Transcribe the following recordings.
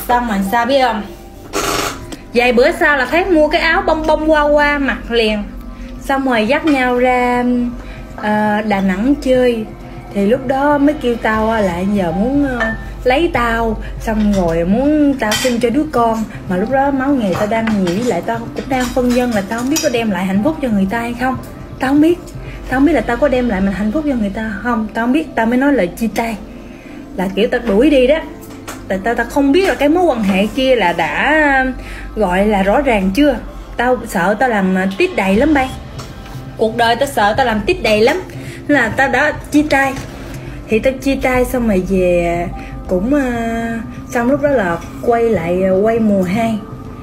Xong rồi sao biết không, vài bữa sau là thấy mua cái áo bông bông hoa hoa mặc liền. Xong rồi dắt nhau ra Đà Nẵng chơi. Thì lúc đó mới kêu tao là giờ muốn lấy tao, xong rồi muốn tao sinh cho đứa con. Mà lúc đó máu nghề tao đang nhiều, với lại tao cũng đang phân vân là tao không biết có đem lại hạnh phúc cho người ta hay không. Tao không biết là tao có đem lại mình hạnh phúc cho người ta không. Tao không biết, tao mới nói lời chia tay, là kiểu tao đuổi đi đó. Tại tao không biết là cái mối quan hệ kia là đã gọi là rõ ràng chưa. Tao sợ tao làm tít đầy lắm bay. Cuộc đời tao sợ tao làm tít đầy lắm, nên là tao đã chia tay. Thì tao chia tay xong rồi về cũng xong lúc đó là quay lại quay mùa 2.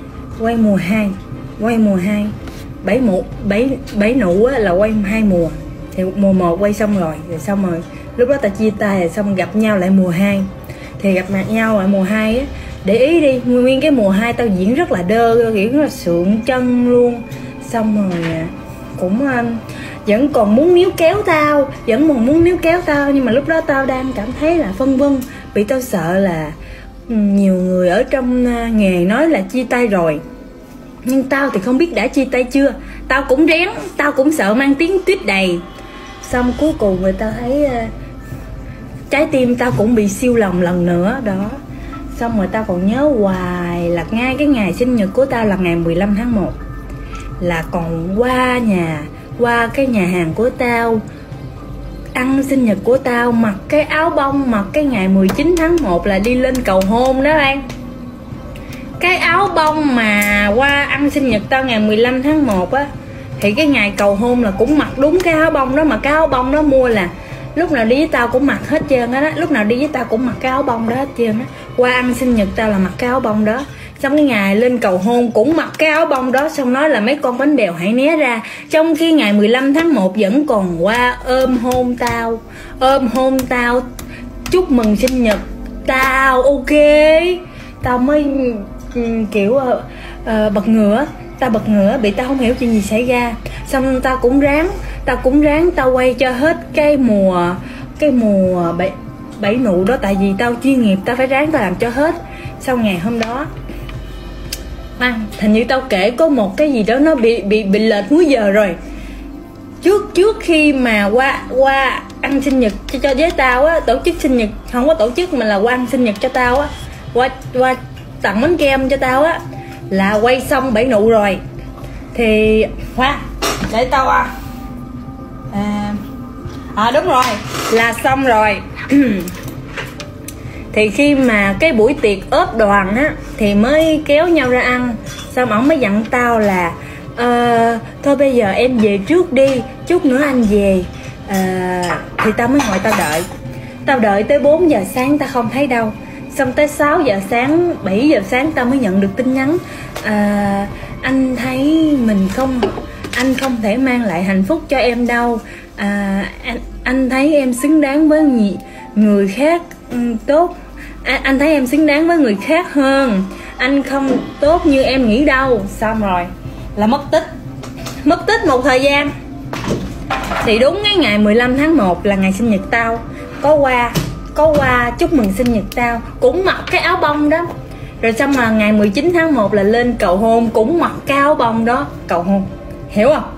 Bảy nụ là quay 2 mùa. Thì mùa 1 quay xong rồi xong rồi lúc đó tao chia tay rồi, xong gặp nhau lại mùa 2. Thì gặp mặt nhau ở mùa 2 á, để ý đi, nguyên cái mùa 2 tao diễn rất là đơ, kiểu rất là sượng chân luôn. Xong rồi cũng vẫn còn muốn níu kéo tao, nhưng mà lúc đó tao đang cảm thấy là phân vân, vì tao sợ là nhiều người ở trong nghề nói là chia tay rồi, nhưng tao thì không biết đã chia tay chưa. Tao cũng rén, tao cũng sợ mang tiếng tuyết đầy. Xong cuối cùng người ta thấy trái tim tao cũng bị siêu lòng lần nữa đó. Xong rồi tao còn nhớ hoài là ngay cái ngày sinh nhật của tao là ngày 15 tháng 1 là còn qua cái nhà hàng của tao ăn sinh nhật của tao, mặc cái áo bông, mặc cái ngày 19 tháng 1 là đi lên cầu hôn đó anh. Cái áo bông mà qua ăn sinh nhật tao ngày 15 tháng 1 á, thì cái ngày cầu hôn là cũng mặc đúng cái áo bông đó. Mà cái áo bông đó mua là lúc nào đi với tao cũng mặc hết trơn á, lúc nào đi với tao cũng mặc cái áo bông đó hết trơn á. Qua ăn sinh nhật tao là mặc cái áo bông đó, xong cái ngày lên cầu hôn cũng mặc cái áo bông đó, xong nói là mấy con bánh bèo hãy né ra. Trong khi ngày 15 tháng 1 vẫn còn qua ôm hôn tao chúc mừng sinh nhật tao. Ok, tao mới kiểu bật ngửa bị tao không hiểu chuyện gì xảy ra. Xong tao cũng ráng tao quay cho hết cái mùa bảy nụ đó, tại vì tao chuyên nghiệp, tao phải ráng tao làm cho hết. Sau ngày hôm đó hình như tao kể có một cái gì đó nó bị lệch múi giờ rồi. Trước khi mà qua ăn sinh nhật cho với tao á, tổ chức sinh nhật, không có tổ chức mà là qua ăn sinh nhật cho tao á, qua tặng bánh kem cho tao á, là quay xong 7 nụ rồi. Thì để tao đúng rồi, là xong rồi. Thì khi mà cái buổi tiệc ốp đoàn á thì mới kéo nhau ra ăn. Xong ổng mới dặn tao là thôi bây giờ em về trước đi, chút nữa anh về. Thì tao mới ngồi tao đợi tới 4 giờ sáng tao không thấy đâu. Xong tới 6 giờ sáng, 7 giờ sáng tao mới nhận được tin nhắn anh thấy anh không thể mang lại hạnh phúc cho em đâu. Anh thấy em xứng đáng với người khác tốt. Anh thấy em xứng đáng với người khác hơn. Anh không tốt như em nghĩ đâu. Xong rồi là mất tích một thời gian. Thì đúng cái ngày 15 tháng 1 là ngày sinh nhật tao, có qua chúc mừng sinh nhật tao, cũng mặc cái áo bông đó. Rồi xong mà ngày 19 tháng 1 là lên cầu hôn, cũng mặc cái áo bông đó cầu hôn. Hiểu không?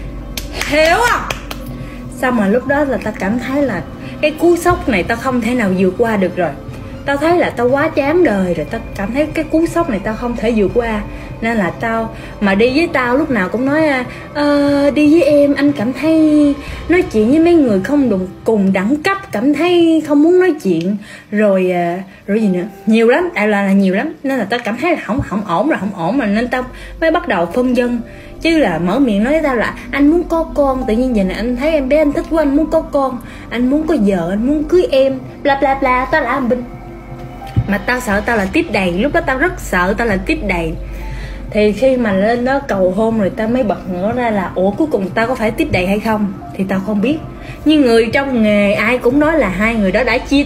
Xong mà lúc đó là tao cảm thấy là cái cú sốc này tao không thể nào vượt qua được rồi. Tao thấy là tao quá chán đời rồi, tao cảm thấy cái cú sốc này tao không thể vượt qua. Nên là tao mà đi với tao lúc nào cũng nói đi với em anh cảm thấy nói chuyện với mấy người không cùng đẳng cấp, cảm thấy không muốn nói chuyện. Rồi gì nữa, nhiều lắm, đại là nhiều lắm. Nên là tao cảm thấy là không ổn rồi, nên tao mới bắt đầu phân vân. Chứ là mở miệng nói với tao là anh muốn có con, tự nhiên giờ này anh thấy em bé anh thích quá, anh muốn có con, anh muốn có vợ, anh muốn cưới em, bla bla bla, tao là anh Bình. Mà tao sợ tao là tiếp đầy, lúc đó tao rất sợ tao là tiếp đầy. Thì khi mà lên đó cầu hôn rồi tao mới bật ngửa ra là ủa cuối cùng tao có phải tiếp đầy hay không. Thì tao không biết, nhưng người trong nghề ai cũng nói là hai người đó đã chia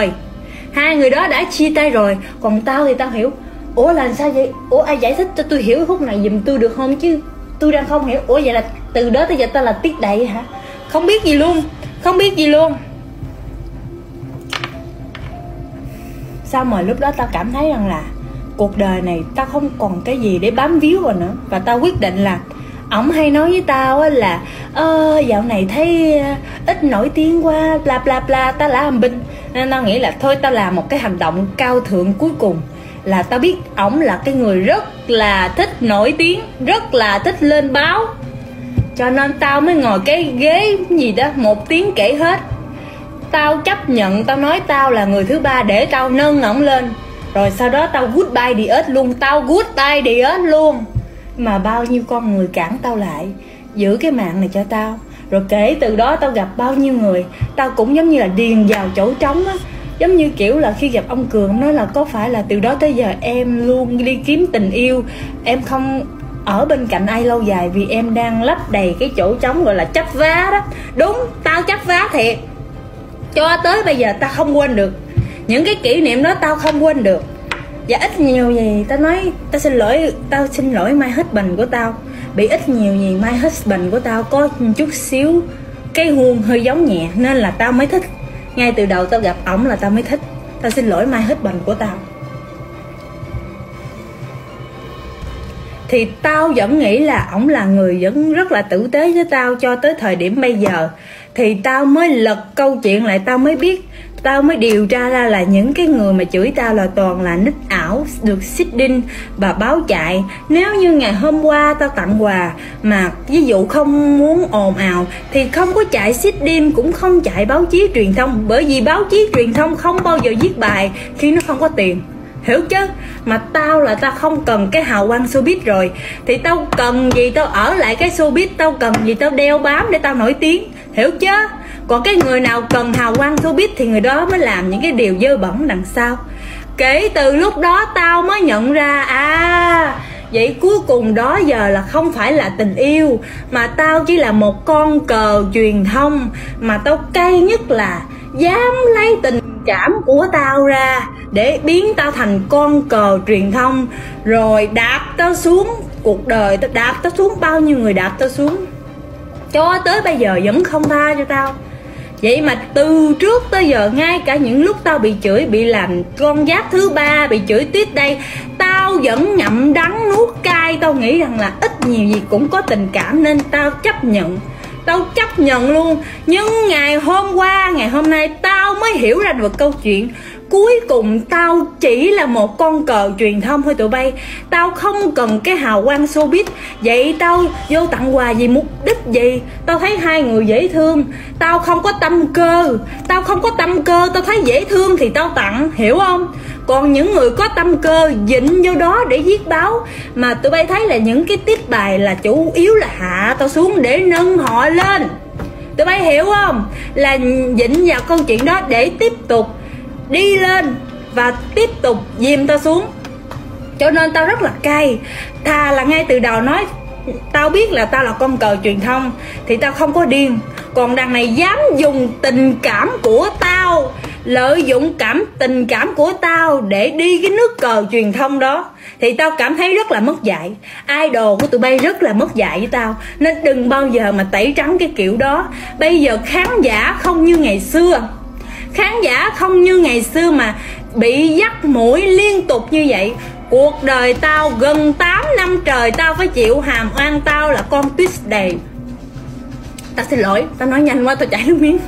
tay rồi. Còn tao thì tao hiểu, ủa là sao vậy, ủa ai giải thích cho tôi hiểu khúc này giùm tôi được không, chứ tôi đang không hiểu. Ủa vậy là từ đó tới giờ tao là tiếp đầy hả? Không biết gì luôn. Xong rồi lúc đó tao cảm thấy rằng là cuộc đời này tao không còn cái gì để bám víu vào nữa. Và tao quyết định là ổng hay nói với tao á là dạo này thấy ít nổi tiếng quá, bla bla bla, tao là hầm binh. Nên tao nghĩ là thôi tao làm một cái hành động cao thượng cuối cùng, là tao biết ổng là cái người rất là thích nổi tiếng, rất là thích lên báo, cho nên tao mới ngồi cái ghế gì đó 1 tiếng kể hết. Tao chấp nhận, tao nói tao là người thứ ba để tao nâng ổng lên. Rồi sau đó tao goodbye the earth luôn, tao goodbye the earth luôn. Mà bao nhiêu con người cản tao lại, giữ cái mạng này cho tao. Rồi kể từ đó tao gặp bao nhiêu người, tao cũng giống như là điền vào chỗ trống á. Giống như kiểu là khi gặp ông Cường nói là có phải là từ đó tới giờ em luôn đi kiếm tình yêu, em không ở bên cạnh ai lâu dài vì em đang lấp đầy cái chỗ trống gọi là chấp vá đó. Đúng, tao chấp vá thiệt. Cho tới bây giờ tao không quên được. Những cái kỷ niệm đó tao không quên được. Và ít nhiều gì tao nói tao xin lỗi my husband của tao. Bị ít nhiều gì my husband của tao có chút xíu cái huông hơi giống nhẹ, nên là tao mới thích. Ngay từ đầu tao gặp ổng là tao mới thích. Tao xin lỗi my husband của tao. Thì tao vẫn nghĩ là ổng là người vẫn rất là tử tế với tao cho tới thời điểm bây giờ. Thì tao mới lật câu chuyện lại, tao mới biết, tao mới điều tra ra là những cái người mà chửi tao là toàn là nick ảo, được seeding và báo chạy. Nếu như ngày hôm qua tao tặng quà mà ví dụ không muốn ồn ào thì không có chạy seeding, cũng không chạy báo chí truyền thông. Bởi vì báo chí truyền thông không bao giờ viết bài khi nó không có tiền, hiểu chứ? Mà tao là tao không cần cái hào quang showbiz rồi, thì tao cần gì tao ở lại cái showbiz, tao cần gì tao đeo bám để tao nổi tiếng, hiểu chứ? Còn cái người nào cần hào quang showbiz thì người đó mới làm những cái điều dơ bẩn đằng sau. Kể từ lúc đó tao mới nhận ra vậy cuối cùng đó giờ là không phải là tình yêu, mà tao chỉ là một con cờ truyền thông. Mà tao cay nhất là dám lấy tình cảm của tao ra để biến tao thành con cờ truyền thông, rồi đạp tao xuống cuộc đời, tao đạp tao xuống, bao nhiêu người đạp tao xuống, cho tới bây giờ vẫn không tha cho tao. Vậy mà từ trước tới giờ, ngay cả những lúc tao bị chửi, bị làm con giáp thứ ba, bị chửi tiếp đây, tao vẫn ngậm đắng nuốt cay. Tao nghĩ rằng là ít nhiều gì cũng có tình cảm nên tao chấp nhận. Tao chấp nhận luôn. Nhưng ngày hôm qua, ngày hôm nay tao mới hiểu ra được câu chuyện. Cuối cùng tao chỉ là một con cờ truyền thông thôi tụi bay. Tao không cần cái hào quang showbiz. Vậy tao vô tặng quà vì mục đích gì? Tao thấy hai người dễ thương, tao không có tâm cơ. Tao không có tâm cơ, tao thấy dễ thương thì tao tặng, hiểu không? Còn những người có tâm cơ dịnh vô đó để viết báo. Mà tụi bay thấy là những cái tiết bài là chủ yếu là hạ tao xuống để nâng họ lên. Tụi bay hiểu không? Là dịnh vào câu chuyện đó để tiếp tục đi lên và tiếp tục dìm tao xuống. Cho nên tao rất là cay. Thà là ngay từ đầu nói tao biết là tao là con cờ truyền thông thì tao không có điên. Còn đằng này dám dùng tình cảm của tao, lợi dụng tình cảm của tao để đi cái nước cờ truyền thông đó, thì tao cảm thấy rất là mất dạy. Idol của tụi bay rất là mất dạy với tao, nên đừng bao giờ mà tẩy trắng cái kiểu đó. Bây giờ khán giả không như ngày xưa. Khán giả không như ngày xưa mà bị dắt mũi liên tục như vậy. Cuộc đời tao gần 8 năm trời tao phải chịu hàm oan. Tao là con Tuesday. Tao xin lỗi, tao nói nhanh quá tao chảy nước miếng.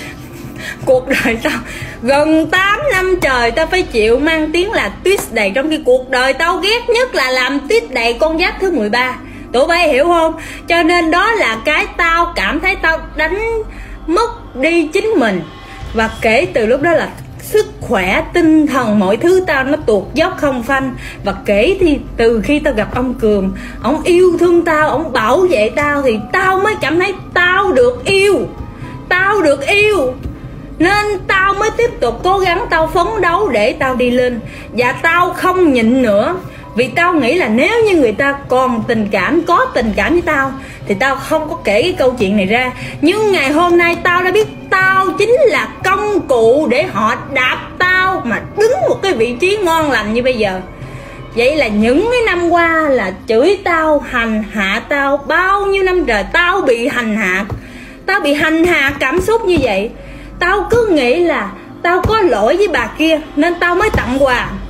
Cuộc đời tao gần 8 năm trời tao phải chịu mang tiếng là Tuesday, trong khi cuộc đời tao ghét nhất là làm Tuesday con giáp thứ 13. Tụi bay hiểu không? Cho nên đó là cái tao cảm thấy tao đánh mất đi chính mình. Và kể từ lúc đó là sức khỏe, tinh thần, mọi thứ tao nó tuột dốc không phanh. Và kể thì từ khi tao gặp ông Cường, ông yêu thương tao, ông bảo vệ tao, thì tao mới cảm thấy tao được yêu. Tao được yêu. Nên tao mới tiếp tục cố gắng, tao phấn đấu để tao đi lên. Và tao không nhịn nữa. Vì tao nghĩ là nếu như người ta còn tình cảm, có tình cảm với tao, thì tao không có kể cái câu chuyện này ra. Nhưng ngày hôm nay tao đã biết tao chính là công cụ để họ đạp tao mà đứng một cái vị trí ngon lành như bây giờ. Vậy là những cái năm qua là chửi tao, hành hạ tao, bao nhiêu năm trời tao bị hành hạ. Tao bị hành hạ cảm xúc như vậy. Tao cứ nghĩ là tao có lỗi với bà kia nên tao mới tặng quà.